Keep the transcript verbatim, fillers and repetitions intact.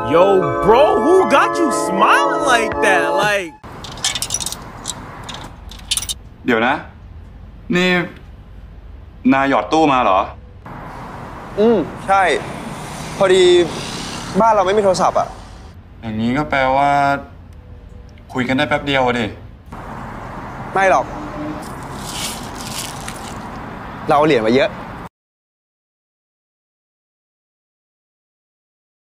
Yo, bro, who got you smiling like that? Like เดี๋ยวนะนี่นายหยอดตู้มาเหรออืมใช่พอดีบ้านเราไม่มีโทรศัพท์อ่ะอย่างนี้ก็แปลว่าคุยกันได้แป๊บเดียวดิไม่หรอกเราเหรียญมาเยอะ